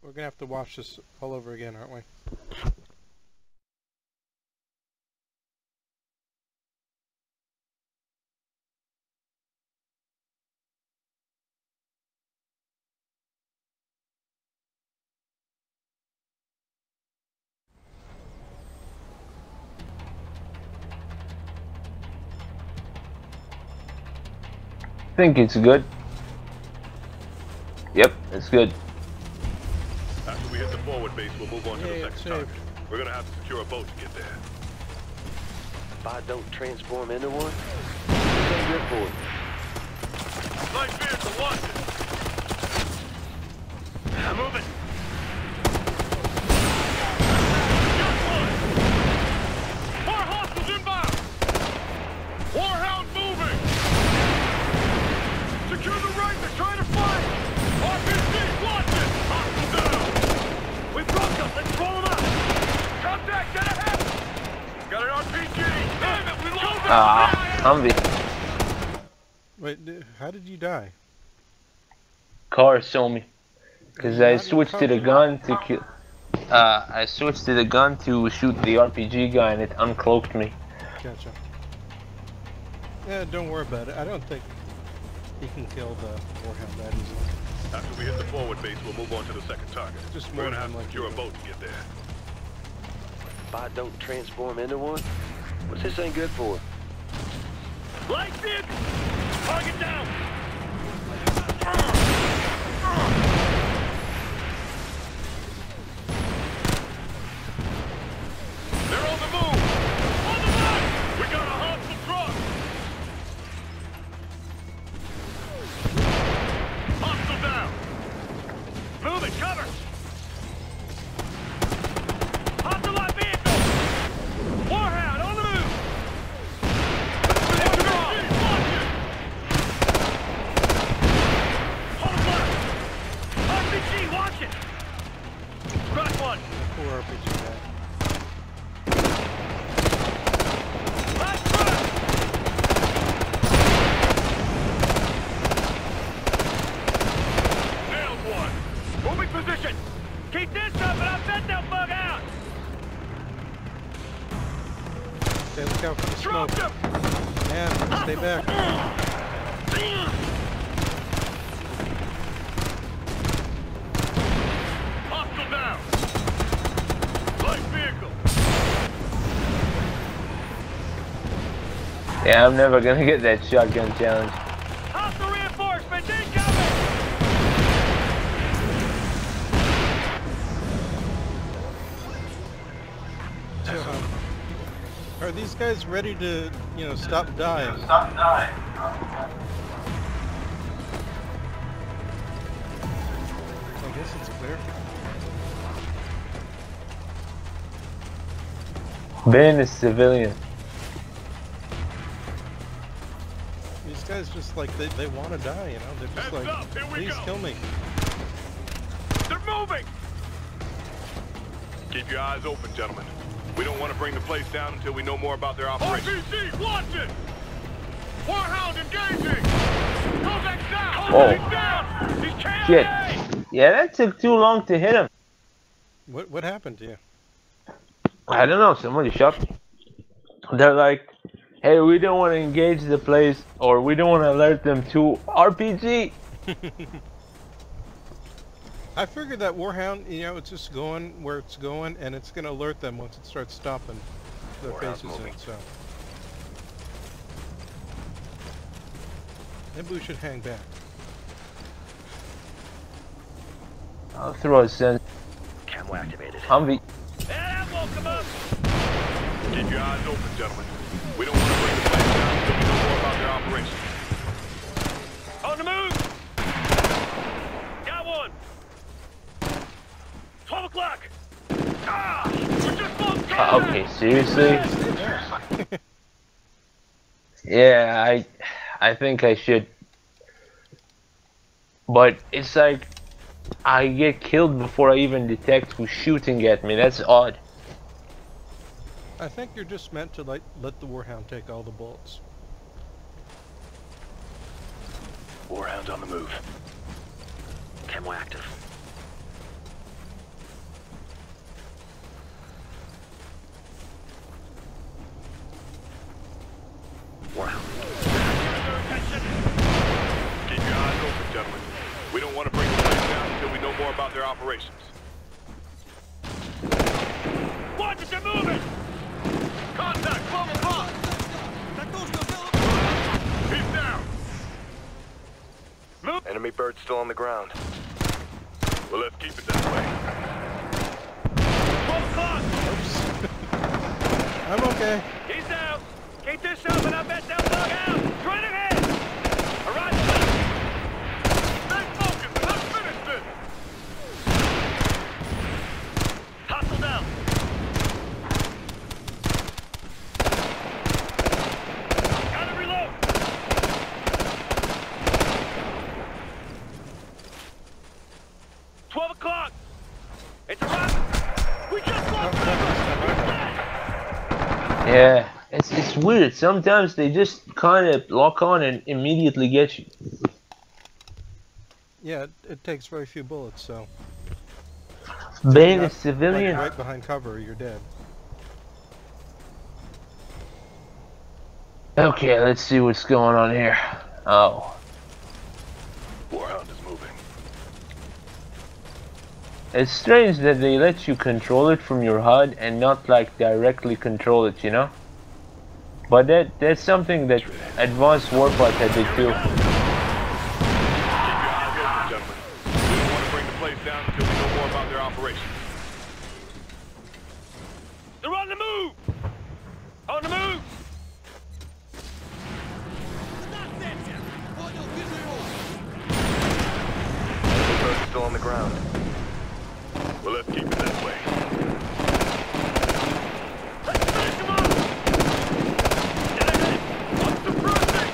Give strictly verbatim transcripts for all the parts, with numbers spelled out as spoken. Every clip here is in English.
We're gonna have to watch this all over again, aren't we? I think it's good. Yep, it's good. After we hit the forward base, we'll move on to Yeah, the it's second target. We're gonna have to secure a boat to get there. If I don't transform into one, this ain't good for me. Light vehicle, watch it! I'm moving! Just one! More hostiles inbound! Warhound moving! Secure the right, they're trying to fight! R P G, watch it! Hostile down! We broke them, let's roll them out! Contact, get ahead! Got an R P G! Damn it, we lost it! Ah, Humvee. Wait, d- how did you die? Car saw me. Cause You're I not in switched to the cover. gun to kill. Uh, I switched to the gun to shoot the R P G guy and it uncloaked me. Gotcha. Yeah, don't worry about it. I don't think he can kill the Warhound that easily. After we hit the forward base, we'll move on to the second target. Just We're more gonna have than to like secure a you. boat to get there. If I don't transform into one, what's this ain't good for? Light vehicle! Target down! They're on the move! On the line! We got a hostile truck! Hostile down! Move it, cover! Hostile light vehicle! Warhound, on the move! Hold left! R P G, watch it! Crack one! Poor R P G guy. Last crack! Nailed one! Moving position! Keep this up and I bet they'll bug out! Stay look out for the smoke. Dropped him! And stay back. Hostile down! Light vehicle! Yeah, I'm never gonna get that shotgun challenge. Hostile reinforcements incoming! So, um, are these guys ready to, you know, stop dying? Stop dying. I guess it's clear. Ben is civilian. These guys just like, they, they want to die, you know? They're just Heads like, up, here we please go." kill me. They're moving! Keep your eyes open, gentlemen. We don't want to bring the place down until we know more about their operation. R P G, watch it! Warhound engaging! Kovac down! Oh. He's down! He's K I A! Shit. Yeah, that took too long to hit him. What what happened to you? I don't know, somebody shot me. They're like, hey, we don't want to engage the place, or we don't want to alert them to R P G. I figured that Warhound, you know, it's just going where it's going, and it's going to alert them once it starts stopping their Warhound's faces moving. in, so. Maybe we should hang back. I'll throw a sense. Camo activated. Humvee. Yeah, that won't come up! Keep your eyes open, gentlemen. We don't want to bring the place down until we know more about their operation. On the move! Got one! twelve o'clock! Ah! We're just both Uh, okay, seriously? Yeah, I, I think I should. But it's like, I get killed before I even detect who's shooting at me. That's odd. I think you're just meant to like let the Warhound take all the bullets. Warhound on the move. Camo active. operations. Watch it, they're moving! Contact, twelve o'clock! He's down! Move! Enemy bird still on the ground. Well, let's keep it that way. twelve o'clock! I'm okay. He's down! Keep this up and I bet they'll bug out! Straight ahead! Alright, stay focused! Let's finish this! Hostile down! Gotta reload! twelve o'clock! It's a wrap! We just lost Trevor! Yeah, it's it's weird. Sometimes they just kind of lock on and immediately get you. Yeah, it, it takes very few bullets, so. Being a Not, civilian. like, right behind cover, you're dead. Okay, let's see what's going on here. Oh, Warhound is moving. it's strange that they let you control it from your H U D and not like directly control it, you know? But that that's something that Advanced Warpath had to do. Keep your eyes open, gentlemen. We don't want to bring the place down until we know more about their operations. They're on the move! On the move! Enemy bird still on the ground. Well, let's keep it that way. Let's finish them off! Get ahead! What's the process?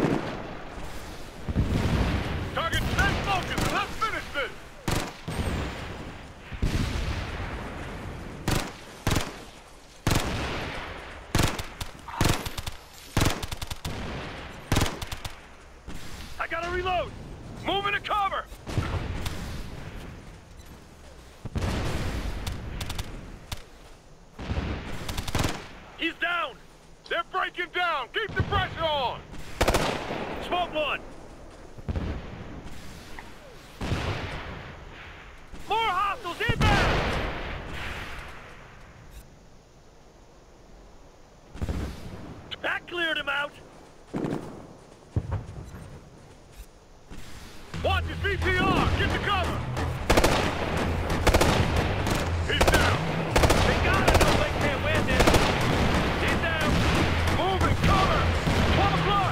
Target, stay focused and let's finish this! I gotta reload! Move into cover! He's down! They're breaking down! Keep the pressure on! Smoke one! More hostiles inbound! That cleared him out! Watch his V T R! Get to cover! He's down! They gotta know they can't win this! He's down! Move and cover! twelve o'clock!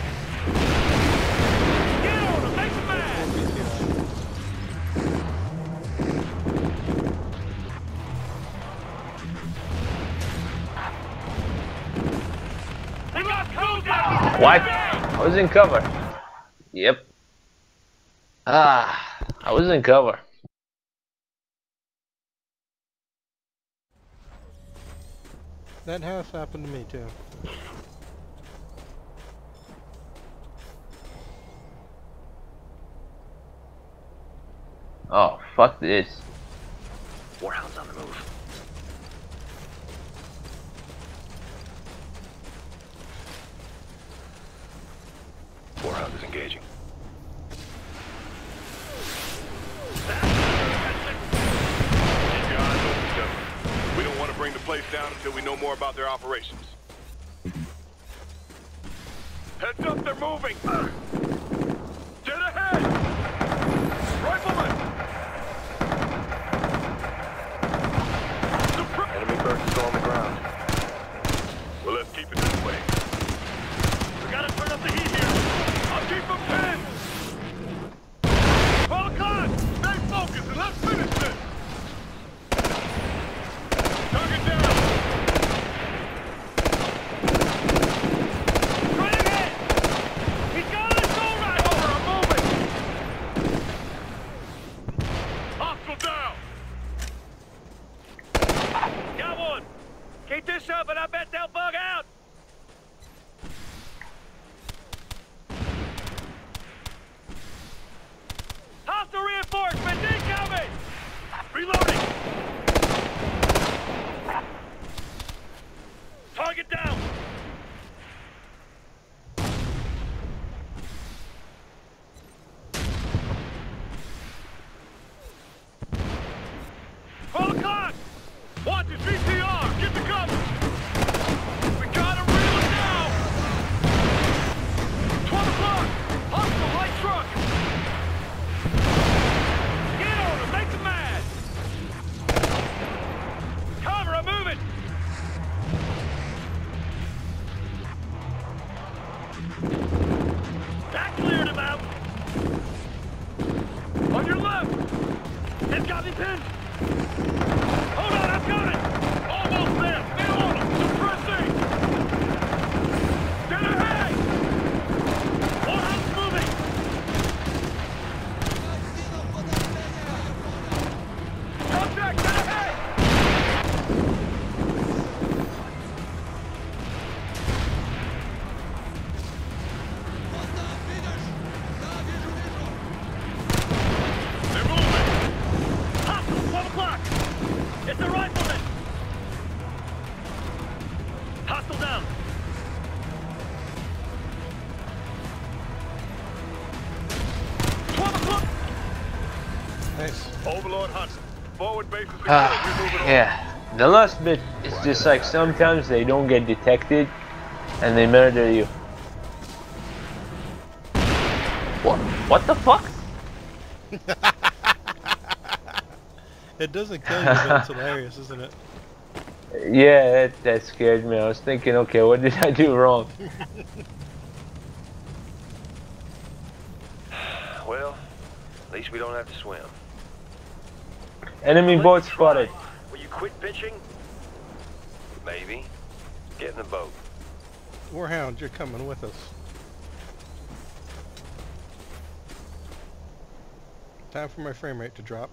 Get on him! Make him mad! They got codes out! What? I was in cover. Yep. Ah, I was in cover. That has happened to me too. Oh, fuck this. Warhound's on the move. Warhound is engaging. Keep your eyes open, gentlemen. We don't want to bring the place down until we know more about their operations. Heads up, they're moving! Get ahead! Rifleman! Supre- Enemy bird still on the ground. Well, let's keep it this way. We gotta turn up the heat here. I'll keep them pinned! twelve o'clock! Stay focused and let's finish this! Target down! Right ahead! He's truck! Get on him! Make them mad! Cover, I'm moving! That cleared him out! On your left! It's got me pinned! Hold on, I'm coming! Almost there! Stay on him! Suppressing! Get ahead! One house moving! Contact! Get ahead! They're moving! Hostile, twelve o'clock! It's a rifleman! Hostile down! twelve o'clock! Nice. Overlord Hudson. Forward base is secured. Ah, We're moving on. yeah. The last bit is just like sometimes they don't get detected and they murder you. What? What the fuck? It doesn't kill you, but it's hilarious, isn't it? Yeah, that, that scared me. I was thinking, okay, what did I do wrong? Well, at least we don't have to swim. Enemy boat spotted. Will you quit bitching? Maybe. Get in the boat. Warhound, you're coming with us. Time for my frame rate to drop.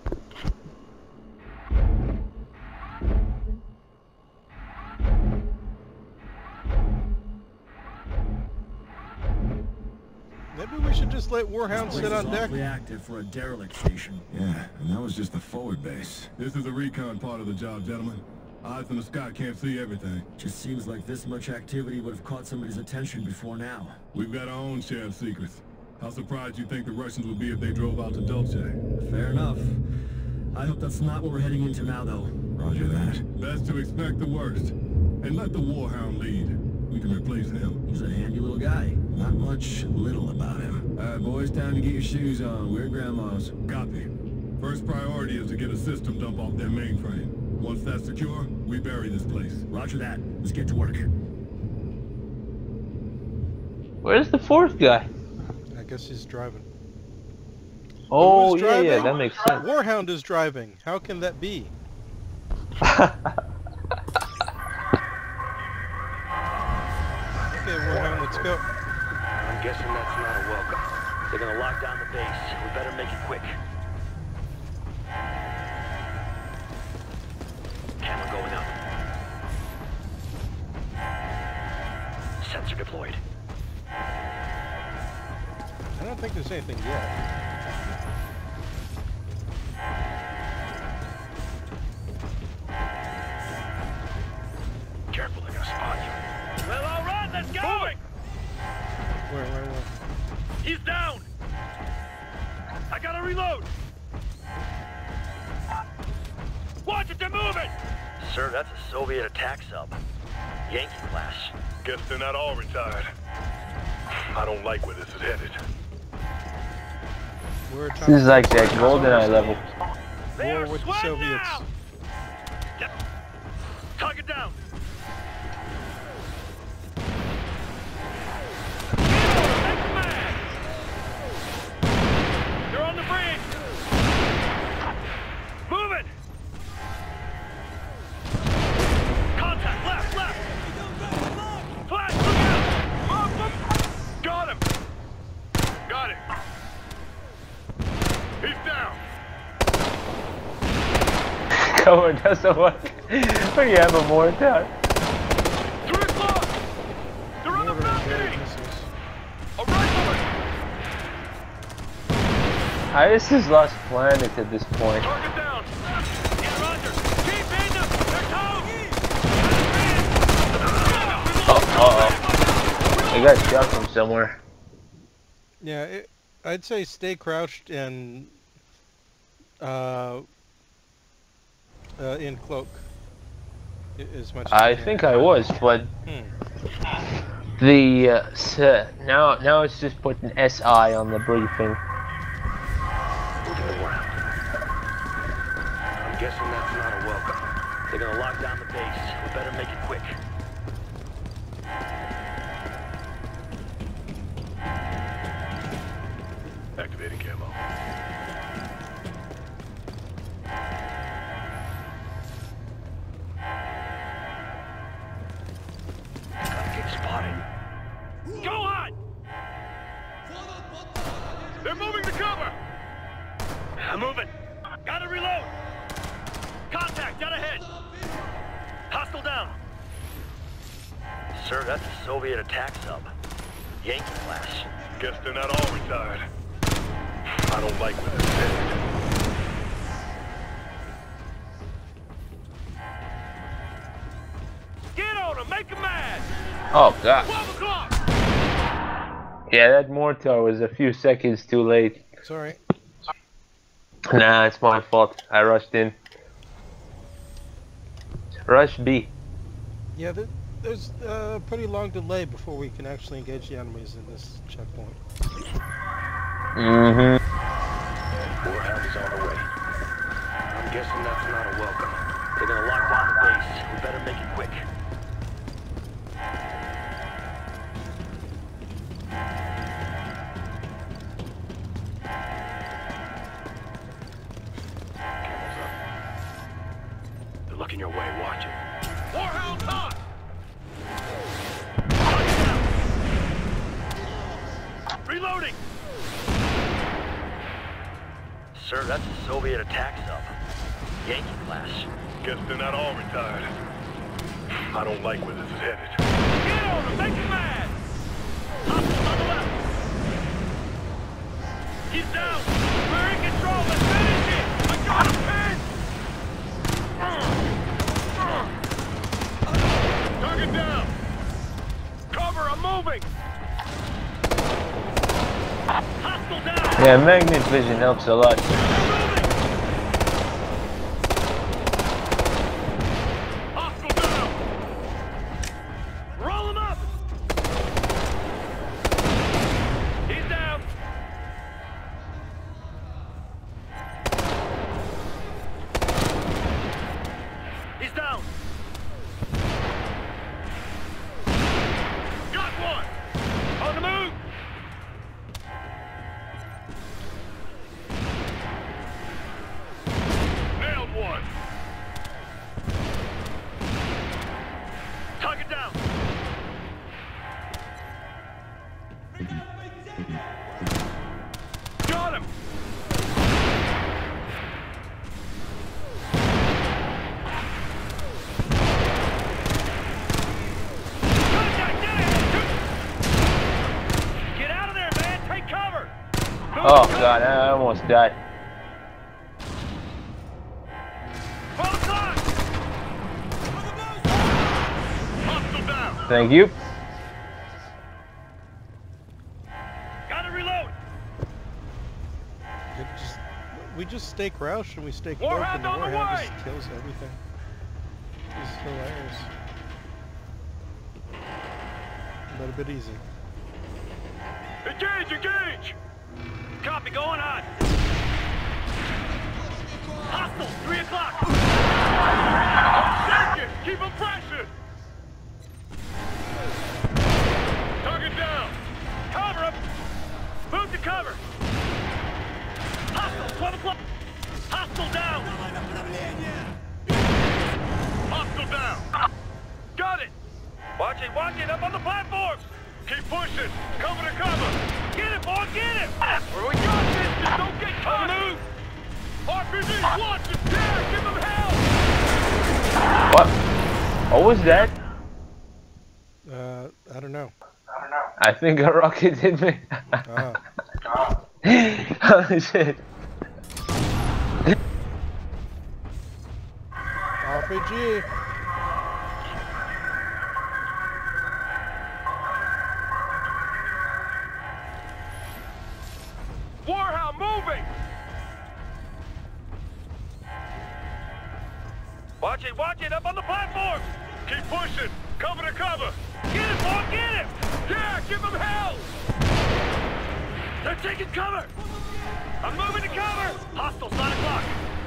Maybe we should just let Warhound sit on deck. Awfully active for a derelict station. Yeah, and that was just the forward base. This is the recon part of the job, gentlemen. Eyes in the sky can't see everything. Just seems like this much activity would have caught somebody's attention before now. We've got our own share of secrets. How surprised you think the Russians would be if they drove out to Dulce? Fair enough. I hope that's not what we're heading into now, though. Roger that. Best to expect the worst. And let the Warhound lead. We can replace him. He's a handy little guy. Not much little about him. Alright, boys, time to get your shoes on. We're grandma's. Copy. First priority is to get a system dump off their mainframe. Once that's secure, we bury this place. Roger that. Let's get to work. Where's the fourth guy? I guess he's driving. Oh, Who's yeah, yeah, driving? that makes sense. Warhound is driving. How can that be? Okay, Warhound, let's go. I'm guessing that's not a welcome. They're gonna lock down the base. We better make it quick. Camera going up. Sensor deployed. I don't think there's anything yet. Careful, they're gonna spot you. Well, all right, let's go! Moving! Where, where, where? He's down! I gotta reload! Watch it, they're moving! Sir, that's a Soviet attack sub. Yankee class. Guess they're not all retired. I don't like where this is headed. We're trying This is to like that GoldenEye level. They war are with the sweating Soviets. now! Yep. Tug it down! Make them mad! They're on the bridge! Moving! Contact, left, left! Flash, look out! Got him! Got it! He's down! Cover doesn't work. When you have a mortar. Three o'clock! They're on the Mortar and guided balcony! missiles. A rifleman! I guess this lost planet at this point. Target down! Get under! Keep in them! They're towed! Oh, uh-oh. I got shot from somewhere. Yeah, it, I'd say stay crouched and uh, uh, in cloak. I- As much as I you can. think I was, but Hmm. The uh, s now now it's just putting S I on the briefing. Moving around. I'm guessing that's not a welcome. They're gonna lock down the base. We better make it quick. Activating camo. Gotta get spotted. Go on! They're moving to cover! I'm moving. Gotta reload! Contact, dead ahead! Hostile down! Sir, that's a Soviet attack sub. Yankee class. Guess they're not all retired. I don't like where this is headed. Get on them, make them mad! Oh god. twelve o'clock! Yeah, that mortar was a few seconds too late. Sorry. Nah, it's my fault. I rushed in. Rush B. Yeah, there, there's a pretty long delay before we can actually engage the enemies in this checkpoint. Mm-hmm. Warhound is on the way. I'm guessing that's not a welcome. They're gonna lock down the base. We better make it quick. Camel's up. They're looking your way. Watch it. Warhound hot! Reloading! Sir, that's a Soviet attack sub. Yankee class. Guess they're not all retired. I don't like where this is headed. Get on them, make them mad! Hostile on the left! He's down! We're in control, let's finish it! I got him pinned! Target down! Cover, I'm moving! Hostile down! Yeah, magnet vision helps a lot. Hostile down! Roll him up! He's down! He's down! Got one! On the move! Nailed one! Target down! Got him! Contact, get it! Get out of there, man! Take cover! Oh god, I almost died. twelve o'clock! Hostile down! Thank you. Gotta reload! It just, we just stay crouched and we stay cloaked Warhound and the on the Warhound way! just kills everything. This is hilarious. But a bit easy. Engage, engage! Copy, going on! Hostile, three o'clock! Take it! Keep them pressured! Target down! Cover him! Move to cover! Hostile, twelve o'clock! Hostile down! Hostile down! Got it! Watch it, watch it, up on the platform! Keep pushing! Cover to cover! Get it, boy, get it! Where we got this, just don't get caught! Move! R P G's launching! Yeah, give them hell! What? What was that? Uh, I don't know. I think a rocket hit me. Ah. Oh shit. R P G! Warhound moving! Watch it, watch it, up on the platform! Keep pushing! Cover to cover! Get it, boy, get it! Yeah, give them hell! They're taking cover! I'm moving to cover! Hostiles, nine o'clock!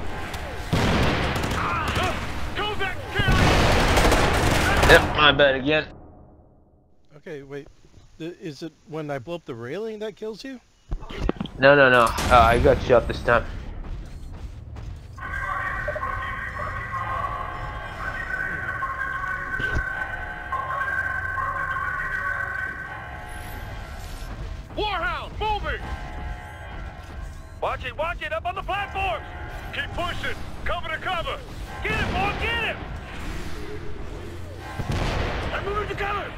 Ah! Go back, kill! Yep, my bad again. Okay, wait. Th- Is it when I blow up the railing that kills you? No, no, no. Uh, I got shot this time. Warhound, moving! Watch it, watch it, up on the platforms! Keep pushing! Cover to cover! Get him, boy, get him! I'm moving to cover!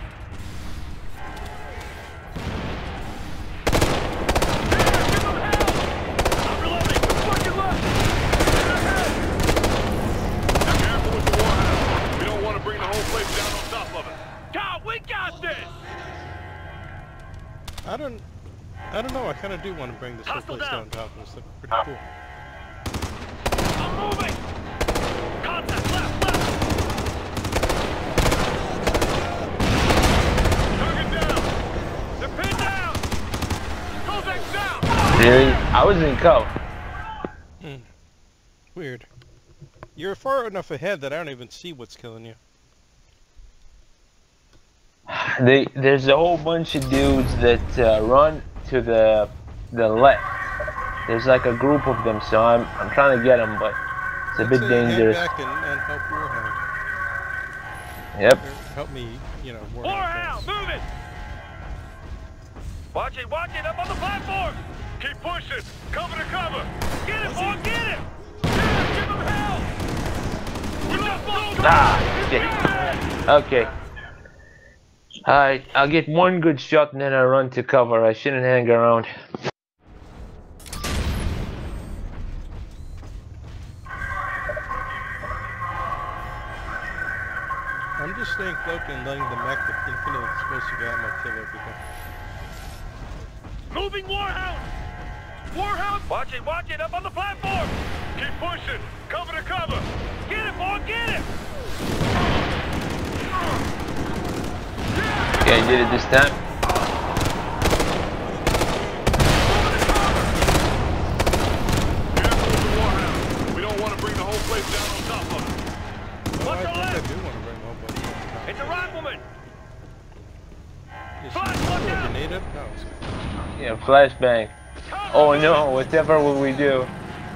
Yeah, give them hell! I'm reloading! What's fucking left? Get ahead! Be careful with the Warhound. We don't want to bring the whole place down on top of it. God, we got this! I don't... I don't know, I kind of do want to bring this whole Hostile place down. down top. It's like pretty cool. I'm moving! Contact, left, left! Target down! They're pinned down! Kozak's down! Really? I was in cover. Hmm. Weird. You're far enough ahead that I don't even see what's killing you. They, there's a whole bunch of dudes that uh, run to the the left. There's like a group of them, so I'm I'm trying to get them, but it's a I'd bit say dangerous. Head back and, and help Warhound. Yep. Or help me, you know, Warhound. Warhound, move it! Watch it, watch it, up on the platform! Keep pushing! Cover to cover! Get him, boy, get him! Yeah, give him hell! We left those Ah, shit. Okay. Alright, I'll get one good shot and then I run to cover. I shouldn't hang around. I'm just staying cloaked and letting the mech with infinite explosive ammo kill everything. Moving Warhound! Warhound! Watch it, watch it, up on the platform! Keep pushing! Cover to cover! Get him, boy, get him! Okay, I did it this time. Careful with the Warhound. We don't want to bring the whole place down on top of it. Oh, Watch I the think I left! do want to bring one, but It's a rifleman! is Flash, she look throw a out! grenade up? No, it's good. Yeah, flashbang. Oh no, whatever will we do?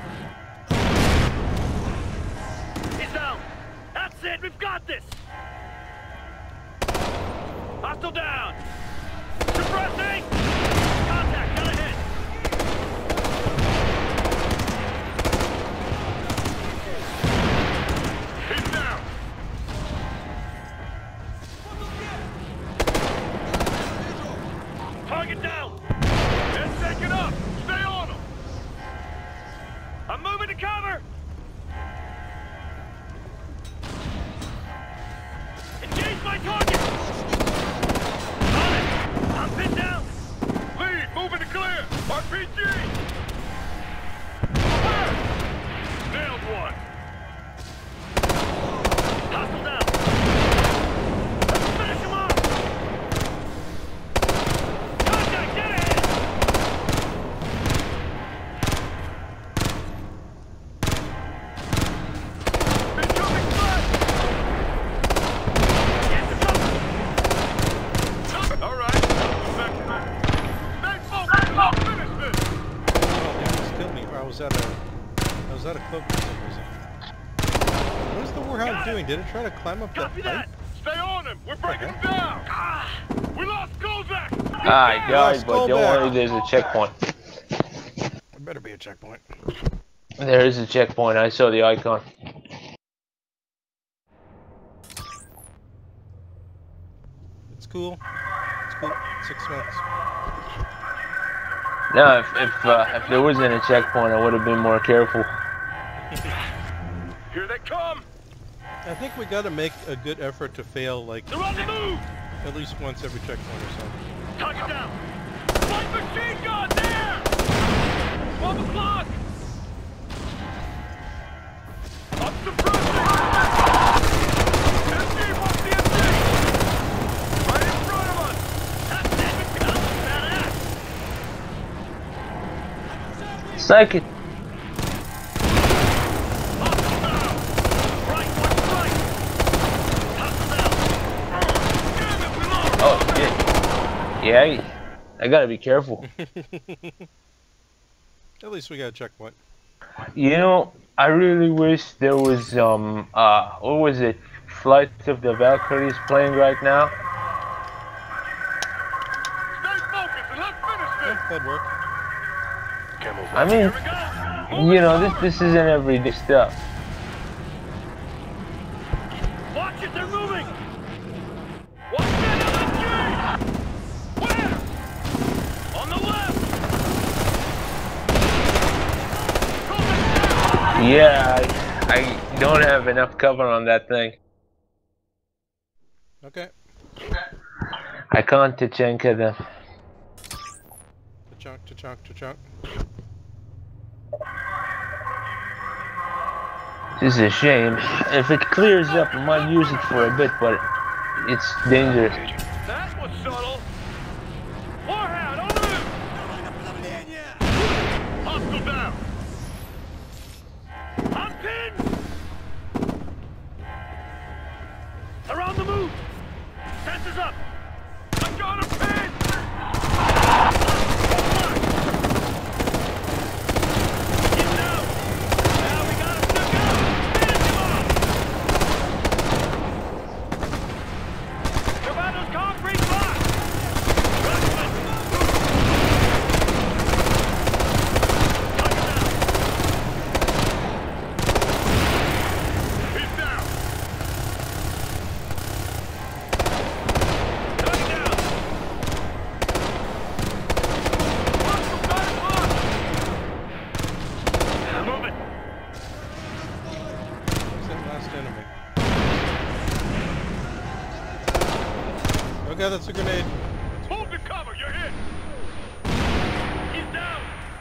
He's down! That's it, we've got this! Hostile down! Suppressing! Contact, got ahead! He's down! Target down! It's taken up! Stay on him! I'm moving to cover! Engage my target! On it! I'm pinned down! Lead! Moving to clear! R P G! Where? Nailed one! Hostile down! Let's finish him off! Contact, get ahead! Incoming flash! Get to cover! All right, second. Stay focused! I'll finish this! Oh, they almost killed me. I was at a... I was at a cloak for some reason. What is the Warhound Got it. doing? Did it try to climb up that Copy pipe? that! Stay on him! We're breaking Okay. him down! Ah, we lost Kozak! I died, Skull but don't back. worry, there's a checkpoint. There better be a checkpoint. There is a checkpoint, I saw the icon. It's cool. It's cool. Six months. No, if if, uh, if there wasn't a checkpoint, I would have been more careful. Here they come! I think we gotta make a good effort to fail, like, They're on the move! at least once every checkpoint or something. Target down! Light machine gun there! twelve o'clock! Up suppressing! S D, watch the S D! Right in front of us! That's Psych it. Oh shit. Yeah, I, I gotta be careful. At least we got a checkpoint. You know, I really wish there was um uh what was it? Flight of the Valkyries playing right now. Stay focused and let's finish this. Yeah, that'd work. Camel's I mean, you know, this this isn't everyday stuff. Watch it, they're moving! Watch that L M G! Where? On the left! Yeah, I, I don't have enough cover on that thing. Okay. I can't Tachenka them. Ta-chunk, ta-chunk, ta-chunk. This is a shame. If it clears up, I might use it for a bit, but it's dangerous. That was subtle! Warhound, on the move! Hostile down! I'm pinned! Around the move! Sensors up! I got him pinned! Get down! Now we got him stuck out! Finish him off! Commando's concrete block! Rushman! Knock him down! He's down! Knock him down! Hostile got him blocked! Move it! Who's that last enemy? Okay, that's a grenade. Hold the cover, you're hit! He's down!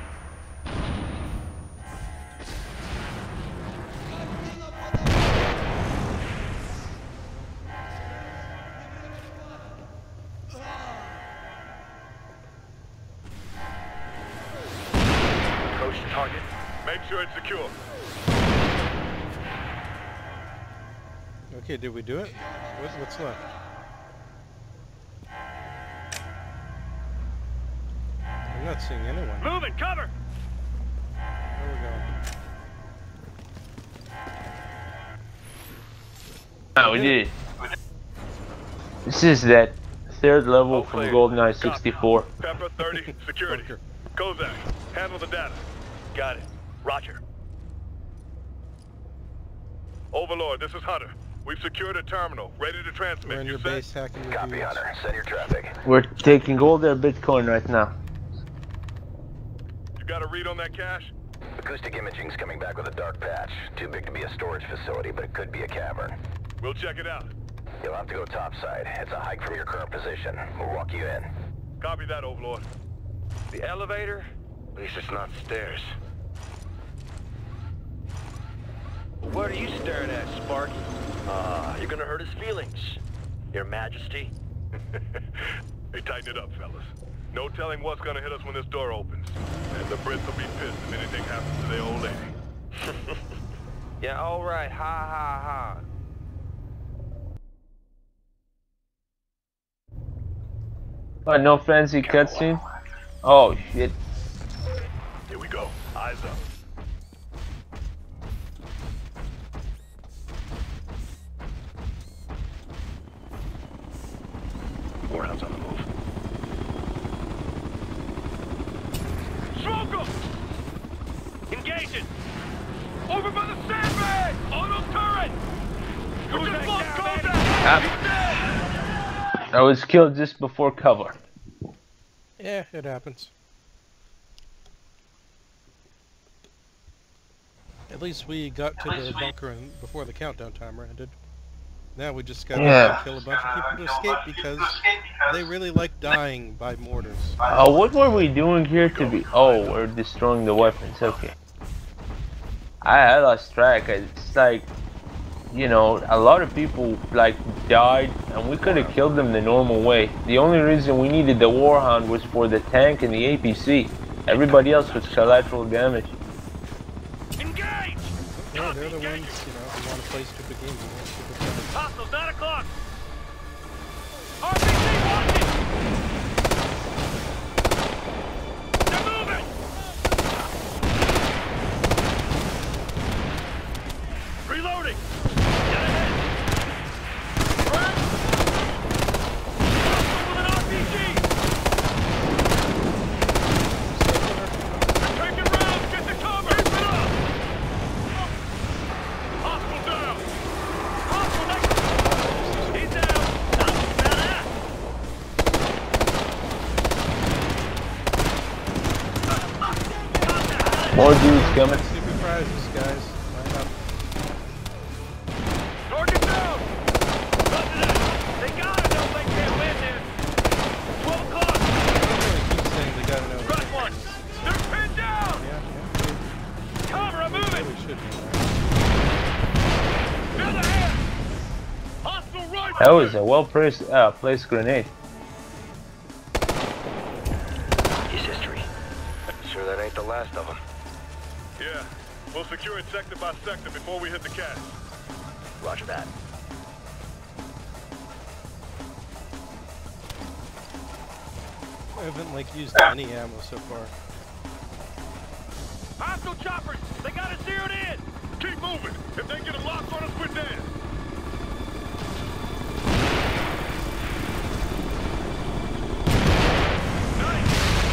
Approach the target. Make sure it's secure. Okay, did we do it? What, what's left? I'm not seeing anyone. Move it, cover! Where are we going? Oh, we did it. This is that third level from clear. GoldenEye Copy. sixty-four. Pepper thirty, security. Bunker. Kozak, handle the data. Got it. Roger. Overlord, this is Hunter. We've secured a terminal, ready to transmit. We're in You your set? base hacking your Copy, views. Hunter. Send your traffic. We're taking all their Bitcoin right now. You got a read on that cache? Acoustic imaging's coming back with a dark patch. Too big to be a storage facility, but it could be a cavern. We'll check it out. You'll have to go topside. It's a hike from your current position. We'll walk you in. Copy that, Overlord. The elevator? At least it's not stairs. What are you staring at, Sparky? Ah, you're gonna hurt his feelings, Your Majesty. Hey, tighten it up, fellas. No telling what's gonna hit us when this door opens. And the Brits will be pissed if anything happens to their old lady. Yeah, all right. Ha ha ha. What, no fancy cutscene? Oh shit. Here we go. Eyes up. Warhound's on the move. Smoke 'em! Engage it! Over by the sandbag! Auto turret! You just lost Kozak! Ah. He's dead! I was killed just before cover. Yeah, it happens. At least we got to the bunker and before the countdown timer ended. Now we just gotta Yeah. kill a bunch of people to escape because they really like dying by mortars. Oh, what were we doing here to be? Oh, we're destroying the weapons. Okay. I, I lost track. It's like, you know, a lot of people like died, and we could have killed them the normal way. The only reason we needed the Warhound was for the tank and the A P C. Everybody else was collateral damage. Engage! Yeah, they're the ones, you know, who want to play stupid games. Who want stupid stuff. Hostiles, nine o'clock! R P G watching! They're moving! Reloading! Get ahead! Right! With an R P G! They're taking rounds! Get the cover! Keep it up! Hostile down! Hostile next! He's down! Not bad! More dudes coming. Stupid prizes, guys. Line up. Target down! Busted it! They got it, though, they can't win this! twelve o'clock! I don't really keep saying they gotta know. Got one! They're pinned down! Yeah, yeah. Cover, I'm They moving! really should be. The other hand! Hostile rifle! That was a well-placed uh, placed grenade. He's history. Sure that ain't the last of them. Yeah, we'll secure it sector by sector before we hit the cache. Roger that. I haven't like used any ammo so far. Hostile choppers! They got us zeroed in! Keep moving! If they get a lock on us, we're dead! Nice!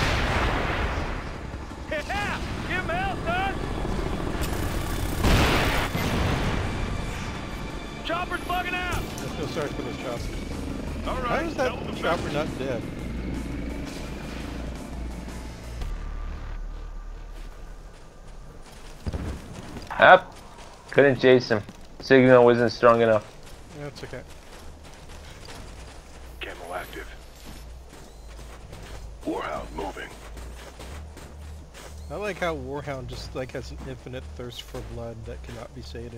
Yeah! Give him hell, son! Chopper's bugging out! I feel sorry for those choppers. All How right, is that was a chopper mess. not dead? Up. Couldn't chase him. Signal wasn't strong enough. That's okay. Camo active. Warhound moving. I like how Warhound just like has an infinite thirst for blood that cannot be sated.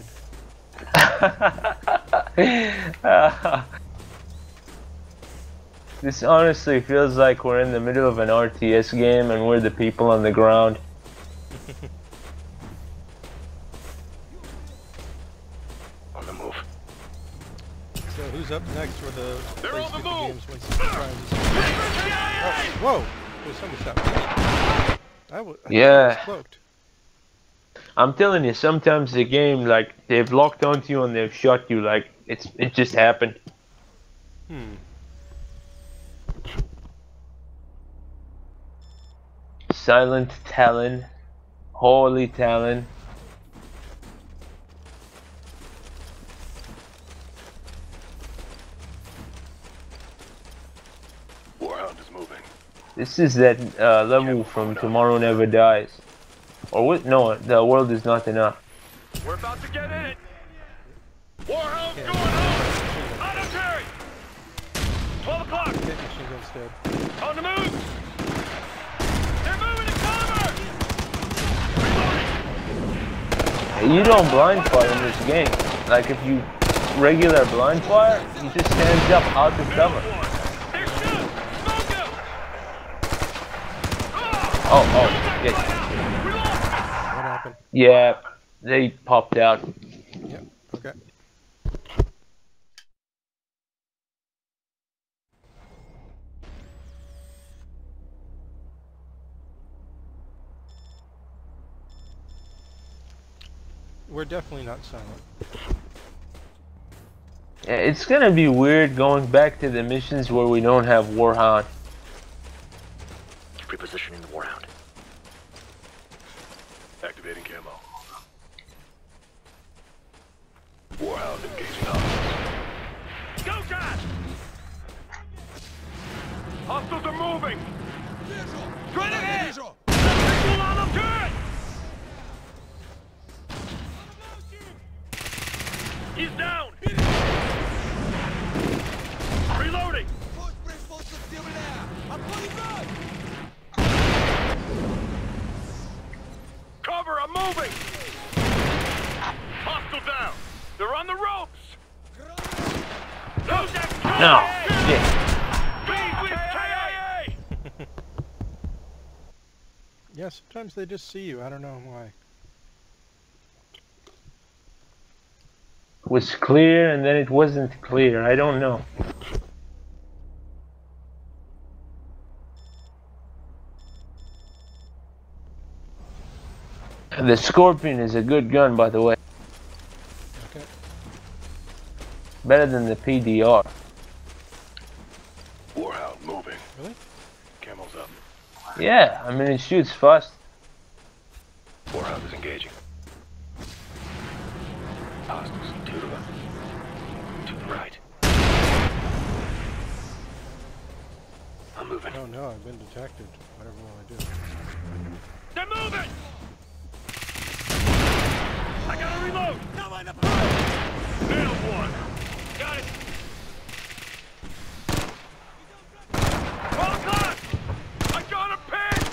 This honestly feels like we're in the middle of an R T S game and we're the people on the ground. On the move. So who's up next for the They're play on the stupid move! games wins stupid prizes? Oh, whoa! There's somebody shot me. I was Yeah. cloaked. I'm telling you, sometimes the game, like, they've locked onto you and they've shot you, like, it's it just happened. Hmm. Silent Talon. Holy Talon. Warhound is moving. This is that uh, level from Tomorrow Never Dies. Or what? No, the world is not enough. We're about to get in! Warhound's going home! Auto carry! twelve o'clock! Hit machine gun instead. On the move! They're moving to cover! Reloading! You don't blind fire in this game. Like if you regular blind fire, he just stands up out of cover. They're shooting! Smoke him! Oh, oh, yeah, What happened? yeah, they popped out. Yep. Okay. We're definitely not silent. Yeah, it's gonna be weird going back to the missions where we don't have Warhound. Repositioning the Warhound. Activating camo. Warhound engaging hostiles. Go, guys! Hostiles are moving! Straight ahead! Visual on them! Turn! He's down! Reloading! Cover, I'm moving! Hostile down! They're on the ropes! No, No, shit. Yeah, sometimes they just see you. I don't know why. It was clear and then it wasn't clear. I don't know. The Scorpion is a good gun, by the way. Okay. Better than the P D R. Warhound moving. Really? Camel's up. Yeah, I mean it shoots fast. Warhound is engaging. Hostiles to the left. To the right. I'm moving. Oh no, I've been detected. Whatever will I do? They're moving! I gotta reload! Nailed one! Got it! Well done! I got a pin!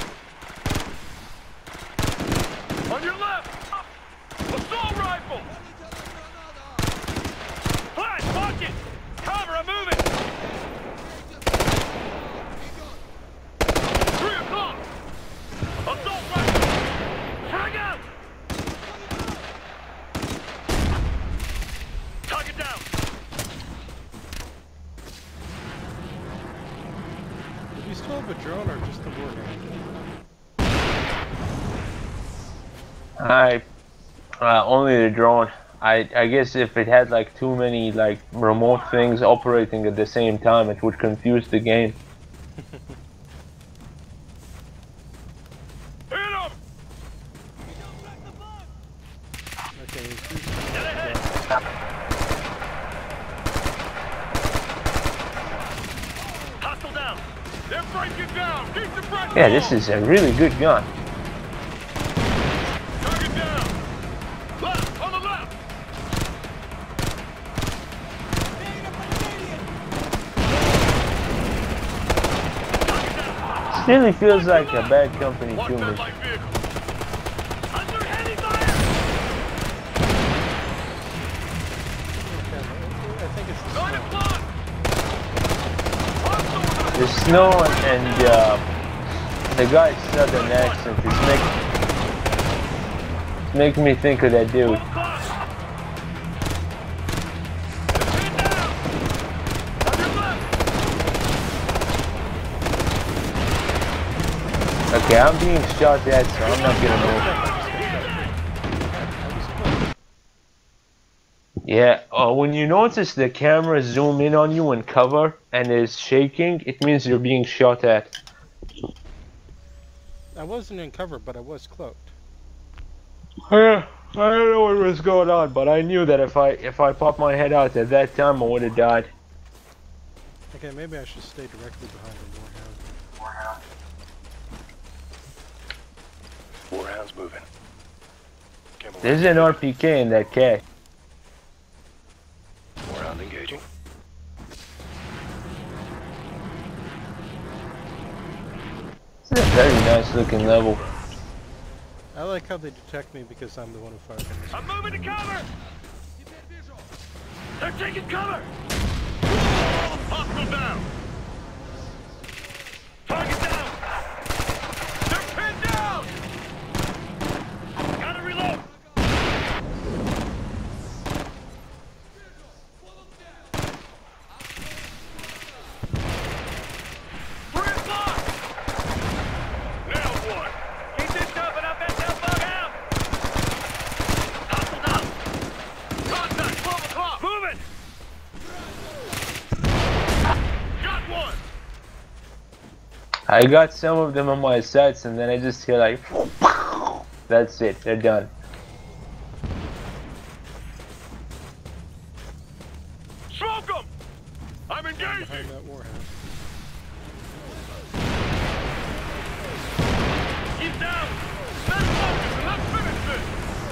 On your left! Up. Assault rifle! Flash, watch it! Cover, I'm moving! Three o'clock! Assault rifle! Frag out! Target down! Do we still have a drone or just the Warhound? I uh, only the drone. I I guess if it had like too many like remote things operating at the same time, it would confuse the game. Hit him! Okay, is this- Get ahead! Hostile down! They're breaking down! Keep the pressure Yeah, this on. is a really good gun. Target down! Left! On the left! Target down! Really feels like a Bad Company Watch two that mission. light vehicle! Under heavy fire! I think it's the Going to snow. blood! Hostile! The snow and uh, the guy's southern accent is making making me think of that dude. Okay, I'm being shot at, so I'm not gonna move. Yeah, uh, when you notice the camera zoom in on you and cover and is shaking, it means you're being shot at. I wasn't in cover, but I was cloaked. Yeah, I don't know what was going on, but I knew that if I if I popped my head out at that time, I would have died. Okay, maybe I should stay directly behind the Warhound. Warhound's moving. Camel There's an R P K in that cache. Warhound engaging. It's a very nice looking level. I like how they detect me because I'm the one who fired them. I'm moving to cover! They're taking cover! Hostile down! Target down! They're pinned down! Gotta reload! Three o'clock! Nailed one! Keep this up and I'll bet they'll bug out! Hostile down! Contact, twelve o'clock! Moving! Got one! I got some of them on my sights, and then I just hear like, that's it, they're done. Smoke them! I'm engaging! Behind that Warhound. He's down! Let's focus and let's finish this!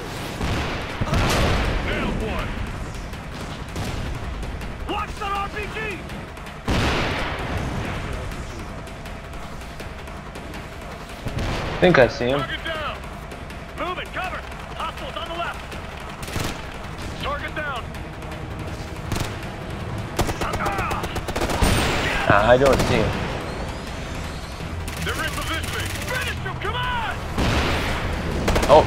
Nailed one! Watch that R P G! I think I see him. Target down! Move it, cover! Hostiles on the left! Target down! Ah! Uh, I don't see him. They're repositioning! Finish them! Come on! Oh.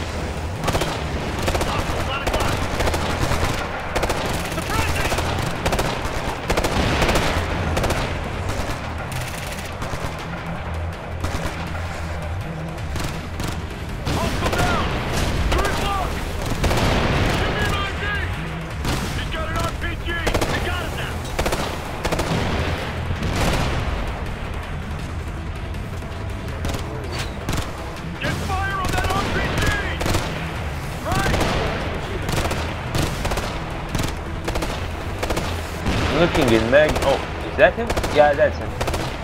Looking in mag. Oh, is that him? Yeah, that's him.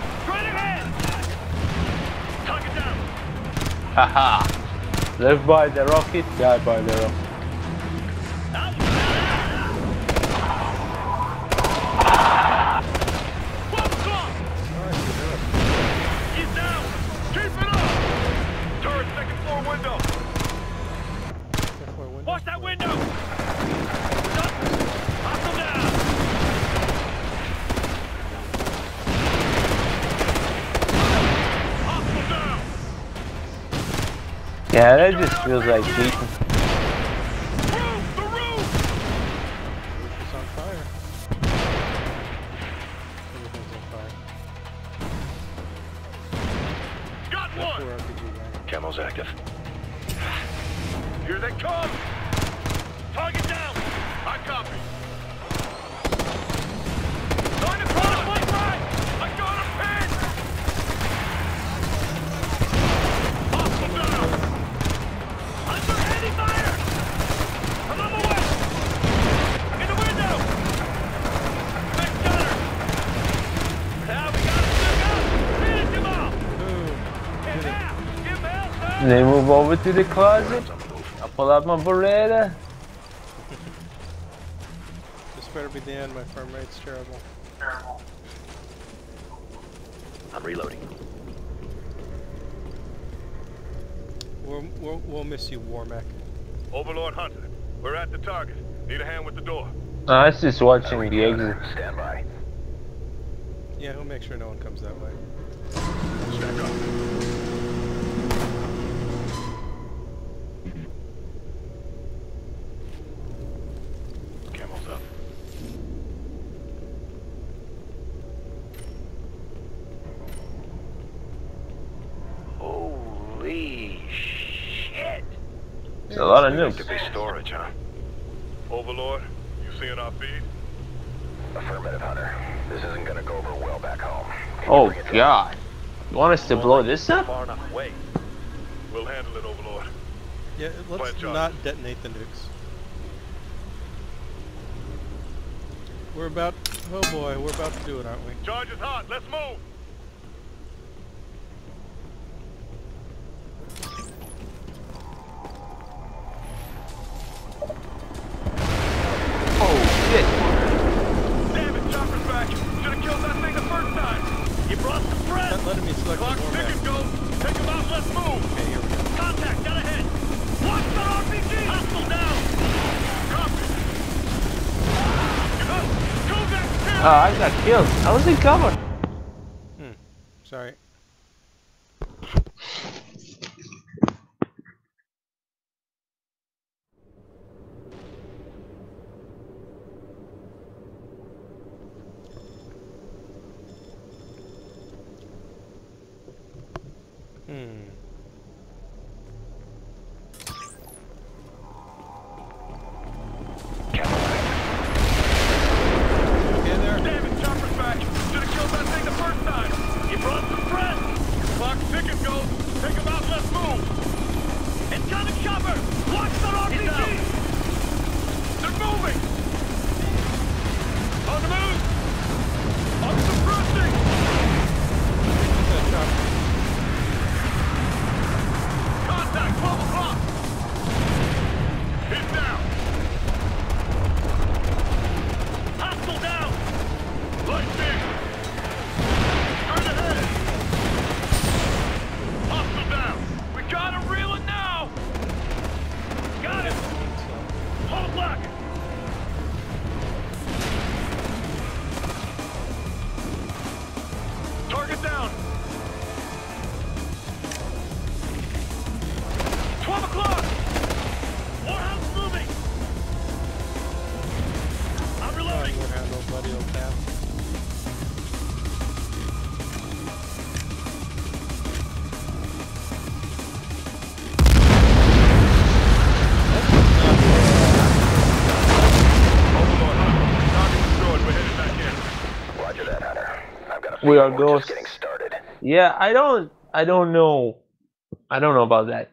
Haha. Live by the rocket, die by the rocket. He's down. Keep it up. Turret, second floor window. Watch that window. Hostile down. Yeah, that just feels like cheating. Roof, the roof. It's on fire. Everything's on fire. Got That's one. where R P G guy. Camo's active. Here they come. Target down. I copy. Line of front, flank right. I got him pinned. Hostile down. Under heavy fire. I'm on the way. In the window. Next gunner. Now we got him took out. Finish him off. Boom. Get out. Give help, sir. They move over to the closet. I pull out my Beretta. This better be the end. My frame rate's terrible. I'm reloading. We'll, we'll, we'll miss you, Warmack. Overlord Hunter, we're at the target. Need a hand with the door. I was just watching the exit. Stand by. Yeah, he'll make sure no one comes that way. Stack up. Camel's up. Holy shit! There's a lot of Could nukes. be storage, huh? Overlord, you seeing our feed? Affirmative, Hunter. This isn't gonna go over well back home. Can you Oh bring it down? god. You want us to blow this up? Far enough away. We'll handle it, Overlord. Yeah, let's Plant charge. not detonate the nukes. We're about, oh boy, we're about to do it, aren't we? Charge is hot. Let's move. Oh shit. Damn it, chopper's back. Should have killed that thing the first time. You brought the press. Not letting me select the Clock's Warmack. ticking, go. Take him out. Let's move. Okay, here we go. Contact. Got ahead. Watch the R P G. Hostile down. Copy. Go back. Oh, I got killed. I was in cover. Hmm. Sorry. Hmm. Okay there. Damn it, chopper's back. Should have killed that thing the first time. You brought the press. we are We're ghosts. just getting started. Yeah, I don't, I don't know, I don't know about that.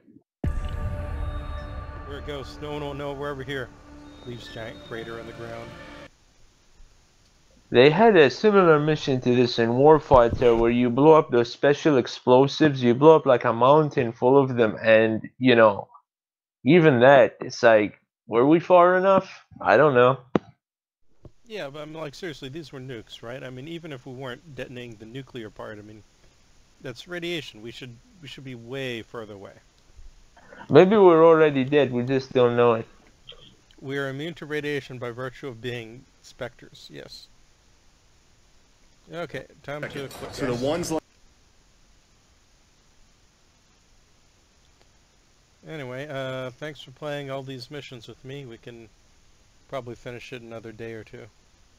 We're ghosts. No one will know we're over here. Leaves giant crater on the ground. They had a similar mission to this in Warfighter where you blow up those special explosives, you blow up like a mountain full of them, and you know, even that, it's like, were we far enough? I don't know. Yeah, but I'm like, seriously, these were nukes, right? I mean, even if we weren't detonating the nuclear part, I mean, that's radiation. We should we should be way further away. Maybe we're already dead, we just don't know it. We are immune to radiation by virtue of being specters, yes. Okay, time to quit. So the ones like Anyway, uh, thanks for playing all these missions with me. We can probably finish it another day or two.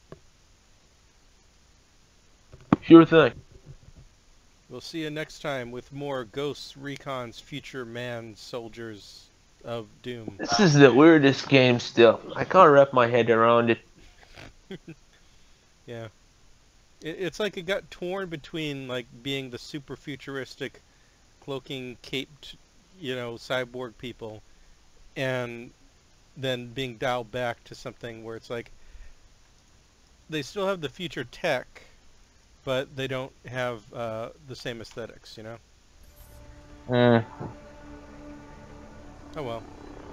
Sure thing. We'll see you next time with more Ghosts, Recons, Future Man, Soldiers of Doom. This is the weirdest game still. I can't wrap my head around it. Yeah. It, it's like it got torn between like being the super futuristic, cloaking, caped, you know, cyborg people, and then being dialed back to something where it's like they still have the future tech, but they don't have uh, the same aesthetics, you know? Mm. Oh well.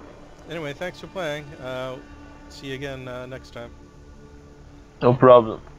Anyway, thanks for playing. Uh, see you again uh, next time. No problem.